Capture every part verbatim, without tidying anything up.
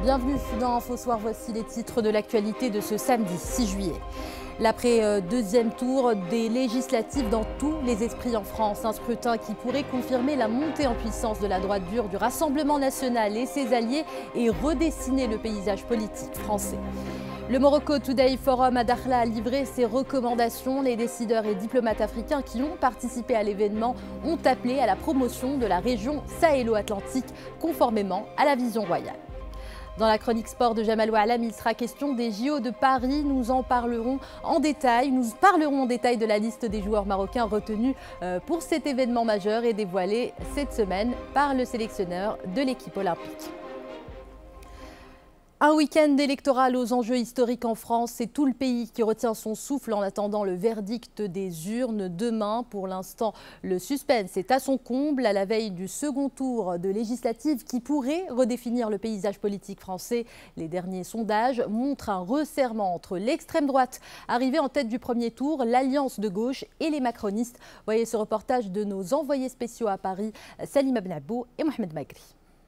Bienvenue dans InfoSoir, voici les titres de l'actualité de ce samedi six juillet. L'après-deuxième tour des législatives dans tous les esprits en France, un scrutin qui pourrait confirmer la montée en puissance de la droite dure du Rassemblement national et ses alliés et redessiner le paysage politique français. Le Morocco Today Forum à Dakhla a livré ses recommandations. Les décideurs et diplomates africains qui ont participé à l'événement ont appelé à la promotion de la région sahélo-atlantique conformément à la vision royale. Dans la chronique sport de Jamal Oualam, il sera question des J O de Paris. Nous en parlerons en détail. Nous parlerons en détail de la liste des joueurs marocains retenus pour cet événement majeur et dévoilé cette semaine par le sélectionneur de l'équipe olympique. Un week-end électoral aux enjeux historiques en France, c'est tout le pays qui retient son souffle en attendant le verdict des urnes demain. Pour l'instant, le suspense est à son comble à la veille du second tour de législative qui pourrait redéfinir le paysage politique français. Les derniers sondages montrent un resserrement entre l'extrême droite, arrivée en tête du premier tour, l'alliance de gauche et les macronistes. Voyez ce reportage de nos envoyés spéciaux à Paris, Salim Abnabo et Mohamed Magri.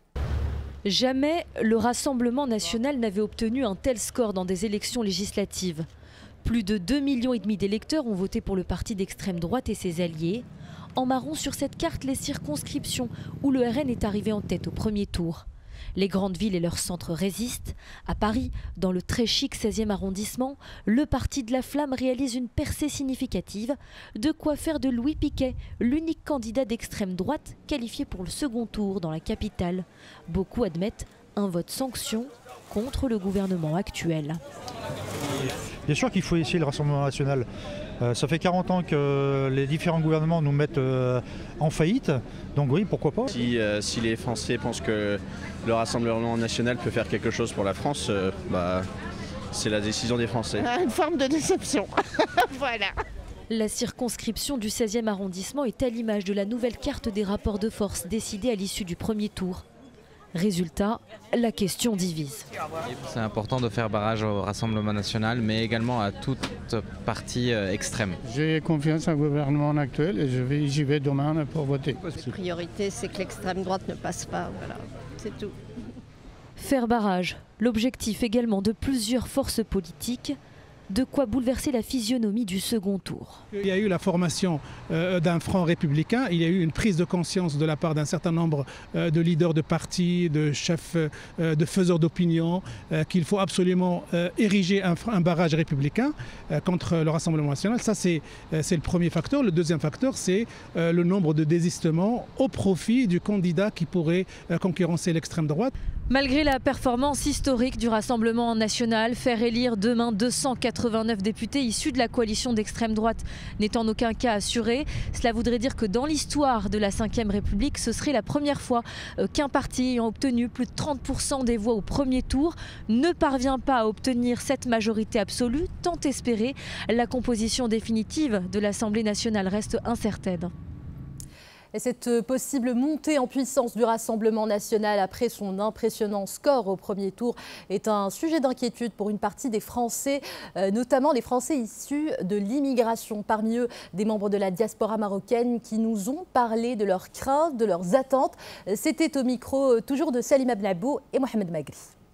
Jamais le Rassemblement national n'avait obtenu un tel score dans des élections législatives. Plus de deux millions et demi d'électeurs ont voté pour le parti d'extrême droite et ses alliés. En marron sur cette carte, les circonscriptions où le R N est arrivé en tête au premier tour. Les grandes villes et leurs centres résistent. À Paris, dans le très chic seizième arrondissement, le Parti de la Flamme réalise une percée significative. De quoi faire de Louis Piquet l'unique candidat d'extrême droite qualifié pour le second tour dans la capitale. Beaucoup admettent un vote sanction contre le gouvernement actuel. Bien sûr qu'il faut essayer le Rassemblement national. Euh, ça fait quarante ans que les différents gouvernements nous mettent euh, en faillite, donc oui, pourquoi pas. Si, euh, si les Français pensent que le Rassemblement national peut faire quelque chose pour la France, euh, bah, c'est la décision des Français. Une forme de déception, voilà. La circonscription du seizième arrondissement est à l'image de la nouvelle carte des rapports de force décidée à l'issue du premier tour. Résultat, la question divise. C'est important de faire barrage au Rassemblement national, mais également à toute partie extrême. J'ai confiance au gouvernement actuel et je vais, j'y vais demain pour voter. La priorité, c'est que l'extrême droite ne passe pas, voilà, c'est tout. Faire barrage, l'objectif également de plusieurs forces politiques. De quoi bouleverser la physionomie du second tour. Il y a eu la formation euh, d'un front républicain, il y a eu une prise de conscience de la part d'un certain nombre euh, de leaders de partis, de chefs, euh, de faiseurs d'opinion, euh, qu'il faut absolument euh, ériger un, un barrage républicain euh, contre le Rassemblement national. Ça, c'est euh, le premier facteur. Le deuxième facteur, c'est euh, le nombre de désistements au profit du candidat qui pourrait euh, concurrencer l'extrême droite. Malgré la performance historique du Rassemblement national, faire élire demain deux cent quatre-vingt-neuf députés issus de la coalition d'extrême droite n'est en aucun cas assuré. Cela voudrait dire que dans l'histoire de la cinquième République, ce serait la première fois qu'un parti ayant obtenu plus de trente pour cent des voix au premier tour ne parvient pas à obtenir cette majorité absolue, tant espérée. La composition définitive de l'Assemblée nationale reste incertaine. Et cette possible montée en puissance du Rassemblement national après son impressionnant score au premier tour est un sujet d'inquiétude pour une partie des Français, euh, notamment les Français issus de l'immigration. Parmi eux, des membres de la diaspora marocaine qui nous ont parlé de leurs craintes, de leurs attentes. C'était au micro euh, toujours de Salim Abnabo et Mohamed Magri.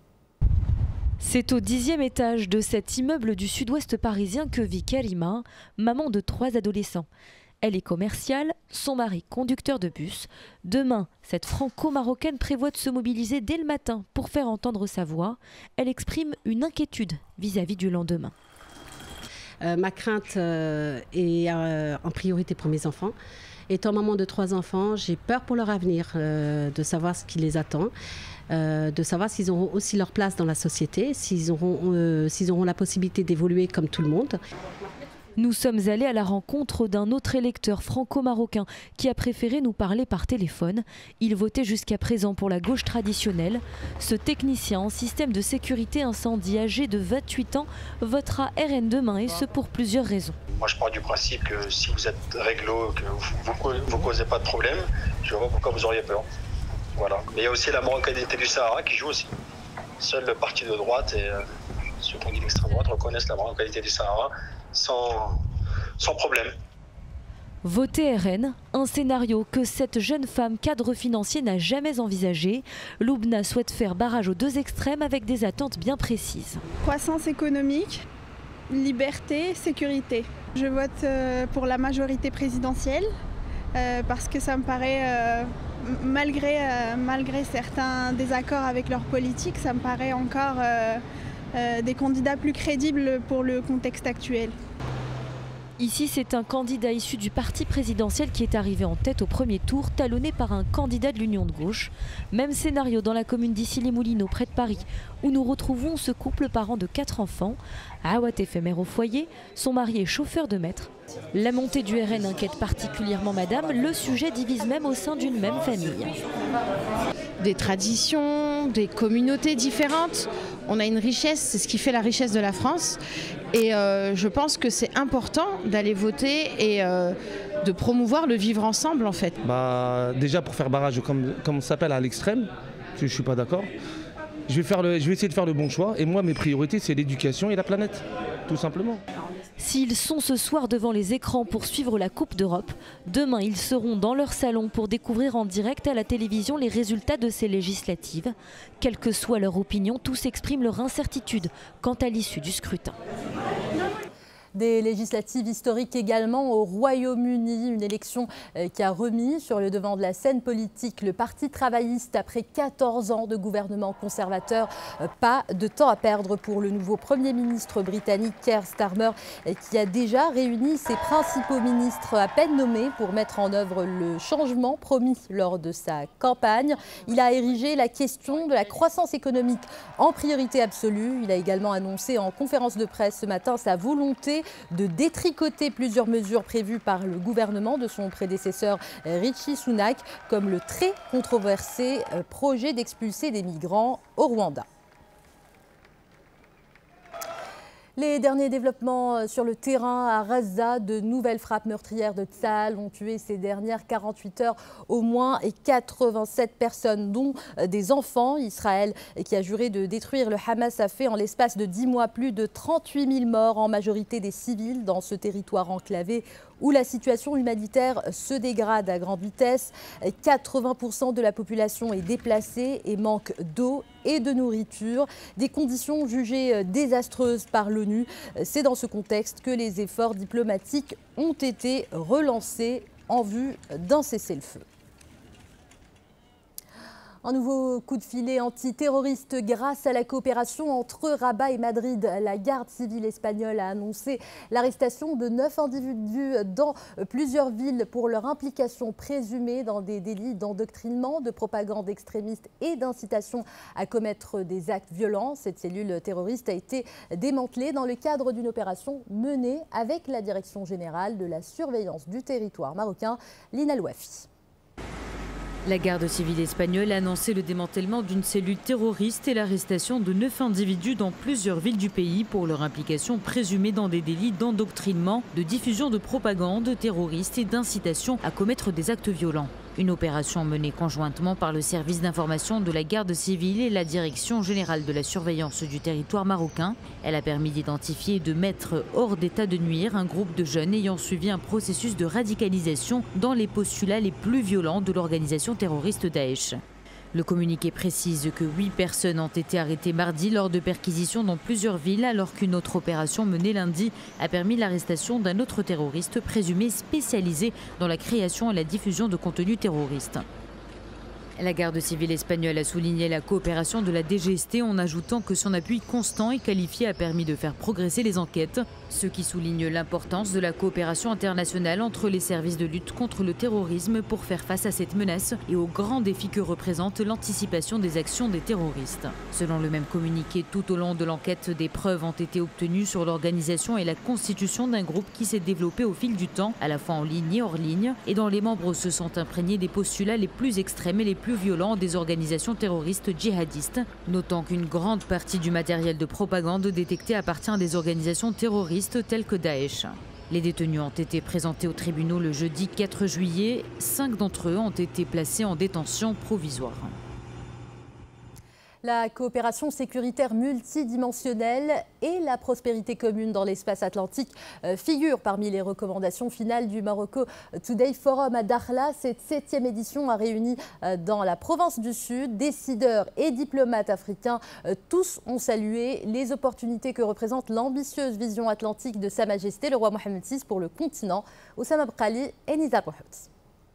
C'est au dixième étage de cet immeuble du sud-ouest parisien que vit Karima, maman de trois adolescents. Elle est commerciale, son mari conducteur de bus. Demain, cette franco-marocaine prévoit de se mobiliser dès le matin pour faire entendre sa voix. Elle exprime une inquiétude vis-à-vis du lendemain. Euh, ma crainte euh, est euh, en priorité pour mes enfants. Étant maman de trois enfants, j'ai peur pour leur avenir, euh, de savoir ce qui les attend. Euh, de savoir s'ils auront aussi leur place dans la société, s'ils auront, euh, s'ils auront la possibilité d'évoluer comme tout le monde. Nous sommes allés à la rencontre d'un autre électeur franco-marocain qui a préféré nous parler par téléphone. Il votait jusqu'à présent pour la gauche traditionnelle. Ce technicien en système de sécurité incendie âgé de vingt-huit ans votera R N demain et ce pour plusieurs raisons. Moi je pars du principe que si vous êtes réglo, que vous ne causez pas de problème, je ne vois pas pourquoi vous auriez peur. Voilà. Mais il y a aussi la marocanité du Sahara qui joue aussi. Seul le parti de droite et euh, ceux qui ont dit l'extrême droite reconnaissent la marocanité du Sahara sans, sans problème. Voter R N, un scénario que cette jeune femme cadre financier n'a jamais envisagé. Loubna souhaite faire barrage aux deux extrêmes avec des attentes bien précises. Croissance économique, liberté, sécurité. Je vote euh, pour la majorité présidentielle euh, parce que ça me paraît, euh, malgré, euh, malgré certains désaccords avec leur politique, ça me paraît encore euh, euh, des candidats plus crédibles pour le contexte actuel. Ici, c'est un candidat issu du parti présidentiel qui est arrivé en tête au premier tour, talonné par un candidat de l'Union de gauche. Même scénario dans la commune d'Issy-les-Moulineaux, près de Paris, où nous retrouvons ce couple parent de quatre enfants. Awad éphémère au foyer, son mari est chauffeur de maître. La montée du R N inquiète particulièrement madame, le sujet divise même au sein d'une même famille. Des traditions, des communautés différentes, on a une richesse, c'est ce qui fait la richesse de la France. Et euh, je pense que c'est important d'aller voter et euh, de promouvoir le vivre ensemble en fait. Bah, déjà pour faire barrage, comme, comme ça s'appelle à l'extrême, je ne suis pas d'accord. Je vais, faire le, je vais essayer de faire le bon choix et moi mes priorités c'est l'éducation et la planète, tout simplement. S'ils sont ce soir devant les écrans pour suivre la Coupe d'Europe, demain ils seront dans leur salon pour découvrir en direct à la télévision les résultats de ces législatives. Quelle que soit leur opinion, tous expriment leur incertitude quant à l'issue du scrutin. Des législatives historiques également au Royaume-Uni, une élection qui a remis sur le devant de la scène politique le Parti travailliste après quatorze ans de gouvernement conservateur. Pas de temps à perdre pour le nouveau Premier ministre britannique Keir Starmer qui a déjà réuni ses principaux ministres à peine nommés pour mettre en œuvre le changement promis lors de sa campagne. Il a érigé la question de la croissance économique en priorité absolue. Il a également annoncé en conférence de presse ce matin sa volonté de détricoter plusieurs mesures prévues par le gouvernement de son prédécesseur Rishi Sunak, comme le très controversé projet d'expulser des migrants au Rwanda. Les derniers développements sur le terrain à Gaza, de nouvelles frappes meurtrières de Tsahal ont tué ces dernières quarante-huit heures au moins et quatre-vingt-sept personnes, dont des enfants. Israël, qui a juré de détruire le Hamas, a fait en l'espace de dix mois plus de trente-huit mille morts, en majorité des civils, dans ce territoire enclavé où la situation humanitaire se dégrade à grande vitesse. quatre-vingts pour cent de la population est déplacée et manque d'eau et de nourriture, des conditions jugées désastreuses par l'ONU. C'est dans ce contexte que les efforts diplomatiques ont été relancés en vue d'un cessez-le-feu. Un nouveau coup de filet antiterroriste grâce à la coopération entre Rabat et Madrid. La garde civile espagnole a annoncé l'arrestation de neuf individus dans plusieurs villes pour leur implication présumée dans des délits d'endoctrinement, de propagande extrémiste et d'incitation à commettre des actes violents. Cette cellule terroriste a été démantelée dans le cadre d'une opération menée avec la Direction générale de la surveillance du territoire marocain, Lina Louafi. La garde civile espagnole a annoncé le démantèlement d'une cellule terroriste et l'arrestation de neuf individus dans plusieurs villes du pays pour leur implication présumée dans des délits d'endoctrinement, de diffusion de propagande terroriste et d'incitation à commettre des actes violents. Une opération menée conjointement par le service d'information de la garde civile et la Direction générale de la surveillance du territoire marocain. Elle a permis d'identifier et de mettre hors d'état de nuire un groupe de jeunes ayant suivi un processus de radicalisation dans les postulats les plus violents de l'organisation terroriste Daesh. Le communiqué précise que huit personnes ont été arrêtées mardi lors de perquisitions dans plusieurs villes, alors qu'une autre opération menée lundi a permis l'arrestation d'un autre terroriste présumé spécialisé dans la création et la diffusion de contenus terroristes. La garde civile espagnole a souligné la coopération de la D G S T en ajoutant que son appui constant et qualifié a permis de faire progresser les enquêtes, ce qui souligne l'importance de la coopération internationale entre les services de lutte contre le terrorisme pour faire face à cette menace et aux grands défis que représente l'anticipation des actions des terroristes. Selon le même communiqué, tout au long de l'enquête, des preuves ont été obtenues sur l'organisation et la constitution d'un groupe qui s'est développé au fil du temps, à la fois en ligne et hors ligne, et dont les membres se sont imprégnés des postulats les plus extrêmes et les plus plus violents des organisations terroristes djihadistes, notant qu'une grande partie du matériel de propagande détecté appartient à des organisations terroristes telles que Daesh. Les détenus ont été présentés aux tribunaux le jeudi quatre juillet. Cinq d'entre eux ont été placés en détention provisoire. La coopération sécuritaire multidimensionnelle et la prospérité commune dans l'espace atlantique figurent parmi les recommandations finales du Morocco Today Forum à Dakhla. Cette septième édition a réuni dans la province du Sud décideurs et diplomates africains. Tous ont salué les opportunités que représente l'ambitieuse vision atlantique de Sa Majesté le roi Mohammed six pour le continent. Oussama Bkhali et Nizar Bouhout.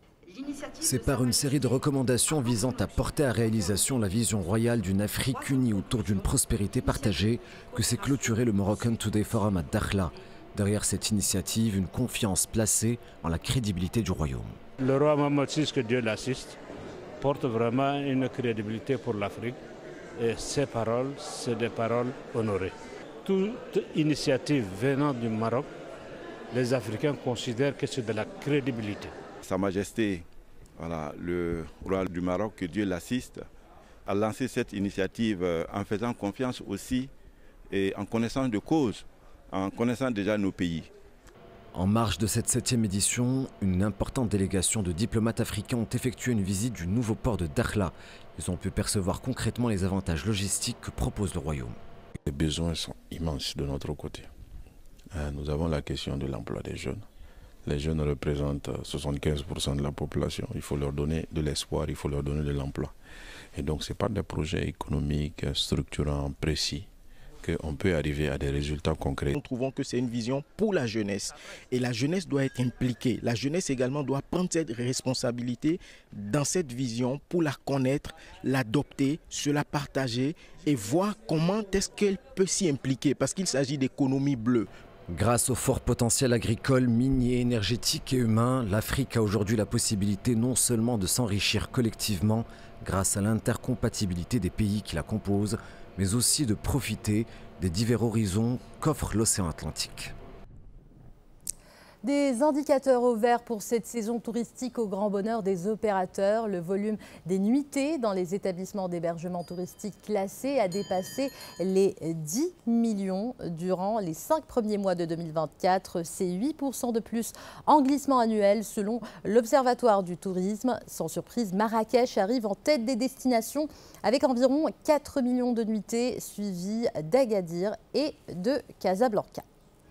C'est par une série de recommandations visant à porter à réalisation la vision royale d'une Afrique unie autour d'une prospérité partagée que s'est clôturé le Moroccan Today Forum à Dakhla. Derrière cette initiative, une confiance placée en la crédibilité du royaume. Le roi Mohammed six, que Dieu l'assiste, porte vraiment une crédibilité pour l'Afrique et ses paroles, c'est des paroles honorées. Toute initiative venant du Maroc, les Africains considèrent que c'est de la crédibilité. Sa Majesté, voilà, le roi du Maroc, que Dieu l'assiste, a lancé cette initiative en faisant confiance aussi et en connaissance de cause, en connaissant déjà nos pays. En marge de cette septième édition, une importante délégation de diplomates africains ont effectué une visite du nouveau port de Dakhla. Ils ont pu percevoir concrètement les avantages logistiques que propose le royaume. Les besoins sont immenses de notre côté. Nous avons la question de l'emploi des jeunes. Les jeunes représentent soixante-quinze pour cent de la population. Il faut leur donner de l'espoir, il faut leur donner de l'emploi. Et donc, ce n'est pas des projets économiques structurants précis qu'on peut arriver à des résultats concrets. Nous trouvons que c'est une vision pour la jeunesse. Et la jeunesse doit être impliquée. La jeunesse également doit prendre cette responsabilité dans cette vision pour la connaître, l'adopter, se la partager et voir comment est-ce qu'elle peut s'y impliquer. Parce qu'il s'agit d'économie bleue. Grâce au fort potentiel agricole, minier, énergétique et humain, l'Afrique a aujourd'hui la possibilité non seulement de s'enrichir collectivement grâce à l'intercompatibilité des pays qui la composent, mais aussi de profiter des divers horizons qu'offre l'océan Atlantique. Des indicateurs au vert pour cette saison touristique au grand bonheur des opérateurs. Le volume des nuitées dans les établissements d'hébergement touristique classés a dépassé les dix millions durant les cinq premiers mois de deux mille vingt-quatre. C'est huit pour cent de plus en glissement annuel selon l'Observatoire du tourisme. Sans surprise, Marrakech arrive en tête des destinations avec environ quatre millions de nuitées, suivies d'Agadir et de Casablanca.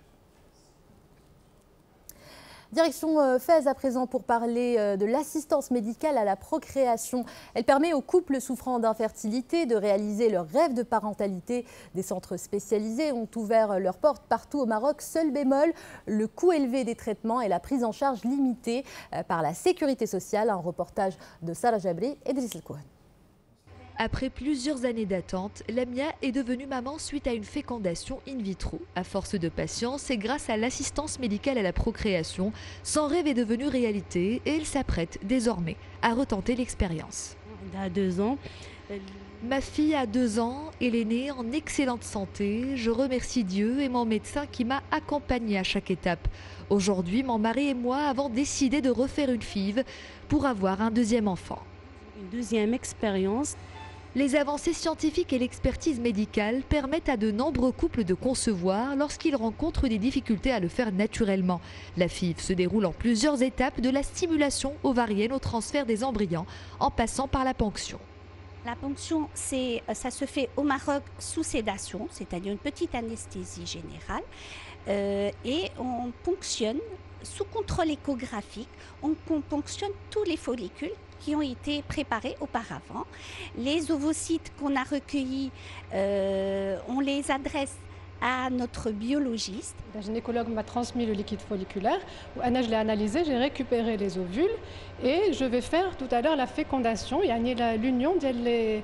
Direction Fès à présent pour parler de l'assistance médicale à la procréation. Elle permet aux couples souffrant d'infertilité de réaliser leur rêve de parentalité. Des centres spécialisés ont ouvert leurs portes partout au Maroc. Seul bémol, le coût élevé des traitements et la prise en charge limitée par la sécurité sociale. Un reportage de Sarah Jabri et Driss El Kouhan. Après plusieurs années d'attente, Lamia est devenue maman suite à une fécondation in vitro. À force de patience et grâce à l'assistance médicale à la procréation, son rêve est devenu réalité et elle s'apprête désormais à retenter l'expérience. Elle a deux ans. Ma fille a deux ans, elle est née en excellente santé. Je remercie Dieu et mon médecin qui m'a accompagnée à chaque étape. Aujourd'hui, mon mari et moi avons décidé de refaire une F I V pour avoir un deuxième enfant. Une deuxième expérience. Les avancées scientifiques et l'expertise médicale permettent à de nombreux couples de concevoir lorsqu'ils rencontrent des difficultés à le faire naturellement. La F I V se déroule en plusieurs étapes, de la stimulation ovarienne au transfert des embryons, en passant par la ponction. La ponction, ça se fait au Maroc sous sédation, c'est-à-dire une petite anesthésie générale, euh, et on ponctionne sous contrôle échographique, on, on ponctionne tous les follicules qui ont été préparés auparavant. Les ovocytes qu'on a recueillis, euh, on les adresse à notre biologiste. Le gynécologue m'a transmis le liquide folliculaire. Anna, je l'ai analysé, j'ai récupéré les ovules et je vais faire tout à l'heure la fécondation, yani l'union des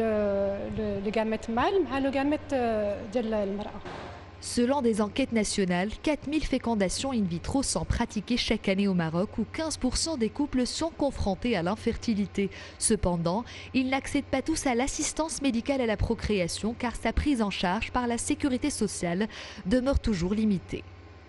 gamètes mâles avec le gamète de la mara. Selon des enquêtes nationales, quatre mille fécondations in vitro sont pratiquées chaque année au Maroc où quinze pour cent des couples sont confrontés à l'infertilité. Cependant, ils n'accèdent pas tous à l'assistance médicale à la procréation car sa prise en charge par la sécurité sociale demeure toujours limitée.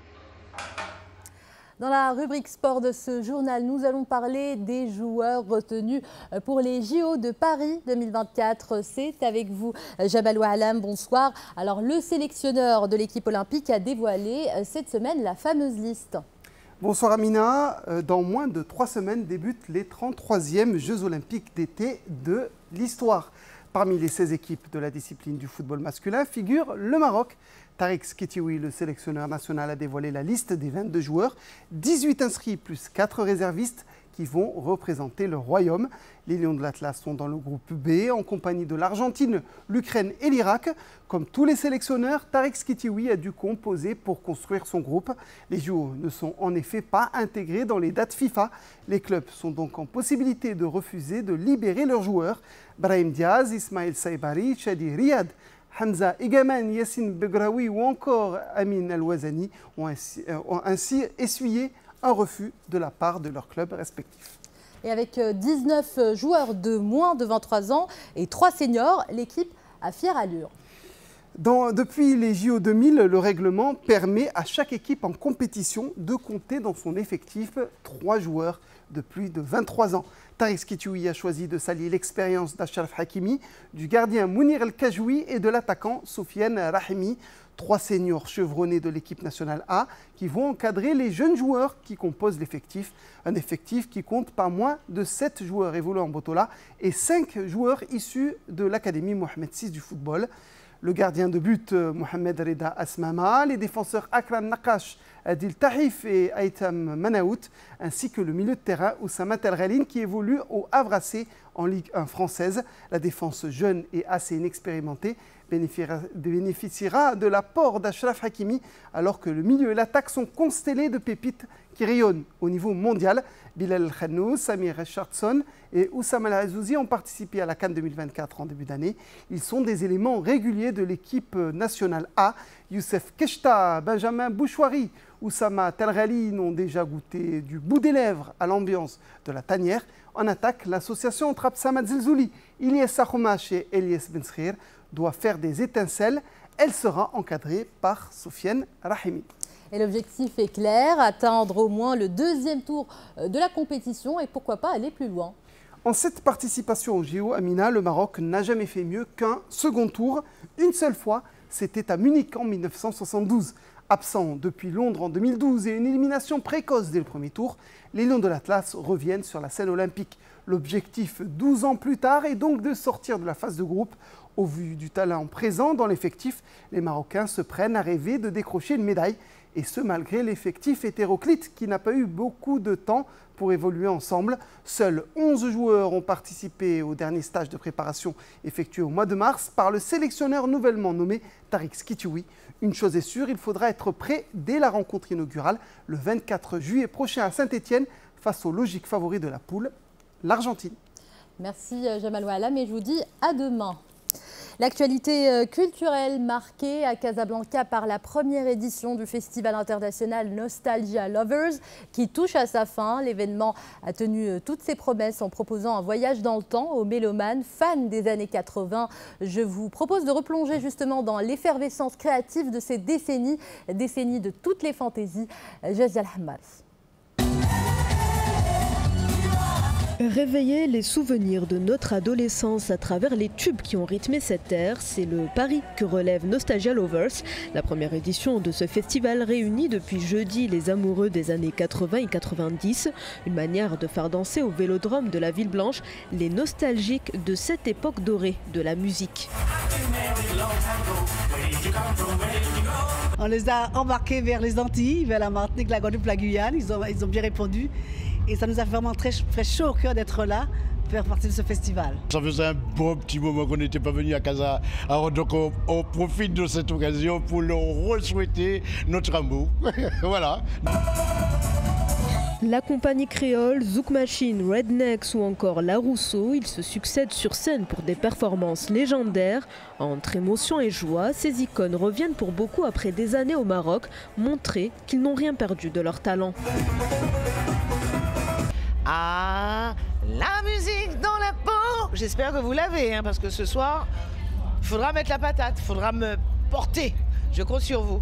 Dans la rubrique sport de ce journal, nous allons parler des joueurs retenus pour les J O de Paris deux mille vingt-quatre. C'est avec vous, Jabal Oualam, bonsoir. Alors, le sélectionneur de l'équipe olympique a dévoilé cette semaine la fameuse liste. Bonsoir Amina. Dans moins de trois semaines débutent les trente-troisièmes Jeux olympiques d'été de l'histoire. Parmi les seize équipes de la discipline du football masculin figure le Maroc. Tariq Skitioui, le sélectionneur national, a dévoilé la liste des vingt-deux joueurs, dix-huit inscrits plus quatre réservistes qui vont représenter le royaume. Les Lions de l'Atlas sont dans le groupe B en compagnie de l'Argentine, l'Ukraine et l'Irak. Comme tous les sélectionneurs, Tariq Skitioui a dû composer pour construire son groupe. Les J O ne sont en effet pas intégrés dans les dates FIFA. Les clubs sont donc en possibilité de refuser de libérer leurs joueurs. Brahim Diaz, Ismail Saibari, Chadi Riyad, Hamza Egaman, Yassine Begraoui ou encore Amin Al-Wazani ont ainsi, euh, ont ainsi essuyé un refus de la part de leurs clubs respectifs. Et avec dix-neuf joueurs de moins de vingt-trois ans et trois seniors, l'équipe a fière allure. Dans, depuis les J O deux mille, le règlement permet à chaque équipe en compétition de compter dans son effectif trois joueurs de plus de vingt-trois ans. Tariq Skitioui a choisi de s'allier l'expérience d'Achraf Hakimi, du gardien Mounir El Kajoui et de l'attaquant Soufiane Rahimi, trois seniors chevronnés de l'équipe nationale A qui vont encadrer les jeunes joueurs qui composent l'effectif. Un effectif qui compte pas moins de sept joueurs évoluant en Botola et cinq joueurs issus de l'Académie Mohamed six du football. Le gardien de but Mohamed Reda Asmama, les défenseurs Akram Nakash, Adil Tahif et Aitam Manaout, ainsi que le milieu de terrain Oussama Telralin qui évolue au Havre A C en Ligue un française. La défense jeune et assez inexpérimentée bénéficiera, bénéficiera de l'apport d'Achraf Hakimi alors que le milieu et l'attaque sont constellés de pépites qui rayonnent au niveau mondial. Bilal Khannou, Samir Richardson et Oussama Al-Azouzi ont participé à la CAN deux mille vingt-quatre en début d'année. Ils sont des éléments réguliers de l'équipe nationale A. Youssef Keshta, Benjamin Bouchouari, Oussama Telralin ont déjà goûté du bout des lèvres à l'ambiance de la tanière. En attaque, l'association entre Absam Zelzouli, Ilyes Sakhomache et Elias Benschir doit faire des étincelles. Elle sera encadrée par Soufiane Rahimi. Et l'objectif est clair, atteindre au moins le deuxième tour de la compétition et pourquoi pas aller plus loin. En cette participation au J O, Amina, le Maroc n'a jamais fait mieux qu'un second tour. Une seule fois, c'était à Munich en mille neuf cent soixante-douze. Absent depuis Londres en deux mille douze et une élimination précoce dès le premier tour, les Lions de l'Atlas reviennent sur la scène olympique. L'objectif, douze ans plus tard, est donc de sortir de la phase de groupe. Au vu du talent présent dans l'effectif, les Marocains se prennent à rêver de décrocher une médaille. Et ce, malgré l'effectif hétéroclite qui n'a pas eu beaucoup de temps pour évoluer ensemble. Seuls onze joueurs ont participé au dernier stage de préparation effectué au mois de mars par le sélectionneur nouvellement nommé Tariq Skitioui. Une chose est sûre, il faudra être prêt dès la rencontre inaugurale le vingt-quatre juillet prochain à Saint-Étienne face au logique favori de la poule, l'Argentine. Merci Jamal Oualam et je vous dis à demain. L'actualité culturelle marquée à Casablanca par la première édition du festival international Nostalgia Lovers qui touche à sa fin. L'événement a tenu toutes ses promesses en proposant un voyage dans le temps aux mélomanes fans des années quatre-vingt. Je vous propose de replonger justement dans l'effervescence créative de ces décennies, décennies de toutes les fantaisies. Jazia Al-Hammad. Réveiller les souvenirs de notre adolescence à travers les tubes qui ont rythmé cette ère, c'est le pari que relève Nostalgia Lovers. La première édition de ce festival réunit depuis jeudi les amoureux des années quatre-vingt et quatre-vingt-dix. Une manière de faire danser au Vélodrome de la Ville Blanche les nostalgiques de cette époque dorée de la musique. On les a embarqués vers les Antilles, vers la Martinique, la Guadeloupe, la Guyane. Ils ont, ils ont bien répondu. Et ça nous a vraiment très, très chaud au cœur d'être là, faire partie de ce festival. Ça faisait un bon petit moment qu'on n'était pas venu à Casa. Alors donc on, on profite de cette occasion pour leur re-souhaiter notre amour. Voilà. La compagnie créole, Zouk Machine, Rednecks ou encore La Rousseau, ils se succèdent sur scène pour des performances légendaires. Entre émotion et joie, ces icônes reviennent pour beaucoup après des années au Maroc, montrer qu'ils n'ont rien perdu de leur talent. Ah, la musique dans la peau. J'espère que vous l'avez, hein, parce que ce soir, il faudra mettre la patate, il faudra me porter. Je compte sur vous.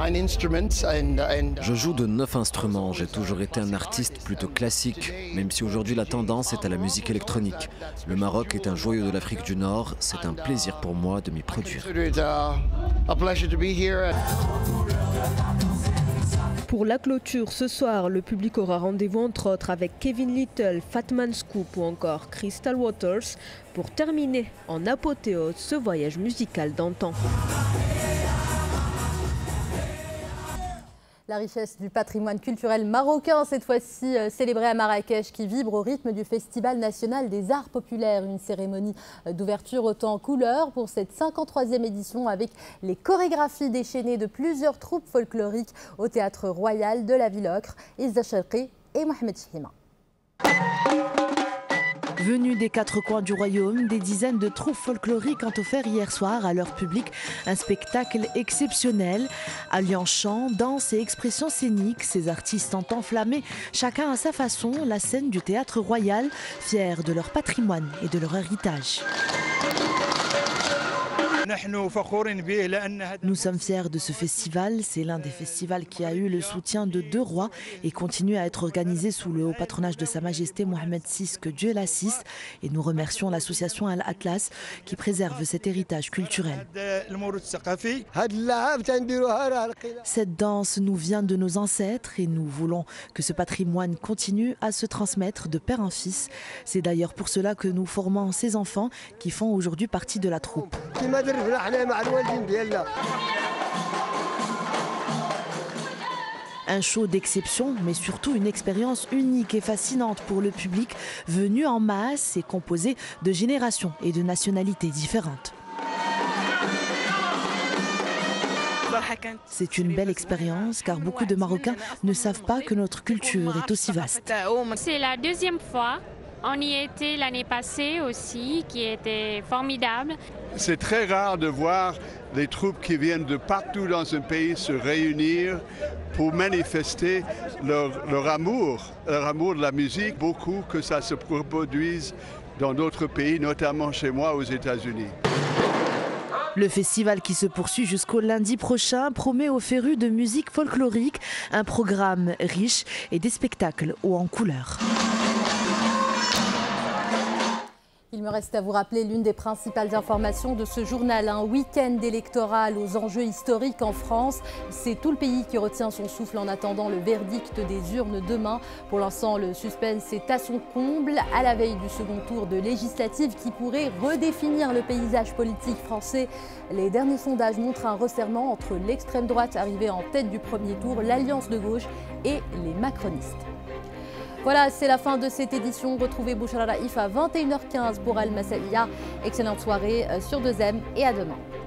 Je joue de neuf instruments. J'ai toujours été un artiste plutôt classique, même si aujourd'hui la tendance est à la musique électronique. Le Maroc est un joyau de l'Afrique du Nord. C'est un plaisir pour moi de m'y produire. Pour la clôture, ce soir, le public aura rendez-vous entre autres avec Kevin Little, Fatman Scoop ou encore Crystal Waters pour terminer en apothéose ce voyage musical d'antan. La richesse du patrimoine culturel marocain, cette fois-ci euh, célébrée à Marrakech, qui vibre au rythme du Festival national des arts populaires. Une cérémonie d'ouverture haute en couleurs pour cette cinquante-troisième édition avec les chorégraphies déchaînées de plusieurs troupes folkloriques au Théâtre Royal de la Ville-Ocre, Izza Sharqi et Mohamed Chihima. Venus des quatre coins du royaume, des dizaines de troupes folkloriques ont offert hier soir à leur public un spectacle exceptionnel. Alliant chant, danse et expression scénique, ces artistes ont enflammé, chacun à sa façon, la scène du Théâtre Royal, fiers de leur patrimoine et de leur héritage. Nous sommes fiers de ce festival. C'est l'un des festivals qui a eu le soutien de deux rois et continue à être organisé sous le haut patronage de Sa Majesté Mohamed six, que Dieu l'assiste. Et nous remercions l'association Al-Atlas qui préserve cet héritage culturel. Cette danse nous vient de nos ancêtres et nous voulons que ce patrimoine continue à se transmettre de père en fils. C'est d'ailleurs pour cela que nous formons ces enfants qui font aujourd'hui partie de la troupe. Un show d'exception, mais surtout une expérience unique et fascinante pour le public venu en masse et composé de générations et de nationalités différentes. C'est une belle expérience car beaucoup de Marocains ne savent pas que notre culture est aussi vaste. C'est la deuxième fois. On y était l'année passée aussi, qui était formidable. C'est très rare de voir les troupes qui viennent de partout dans un pays se réunir pour manifester leur, leur amour, leur amour de la musique. Beaucoup que ça se reproduise dans d'autres pays, notamment chez moi aux États-Unis. Le festival qui se poursuit jusqu'au lundi prochain promet aux férus de musique folklorique un programme riche et des spectacles hauts en couleurs. Il me reste à vous rappeler l'une des principales informations de ce journal. Un week-end électoral aux enjeux historiques en France. C'est tout le pays qui retient son souffle en attendant le verdict des urnes demain. Pour l'instant, le suspense est à son comble à la veille du second tour de législative qui pourrait redéfinir le paysage politique français. Les derniers sondages montrent un resserrement entre l'extrême droite arrivée en tête du premier tour, l'Alliance de gauche et les macronistes. Voilà, c'est la fin de cette édition. Retrouvez Bouchra Raif à vingt et une heures quinze pour Al Masaïa. Excellente soirée sur deux M et à demain.